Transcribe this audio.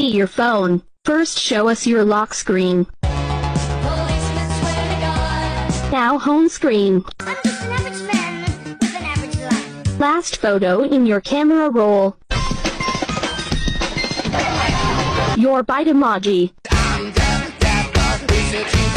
see your phone. First show us your lock screen. Now home screen. I'm just an average man with an average life. Last photo in your camera roll. Your bite emoji.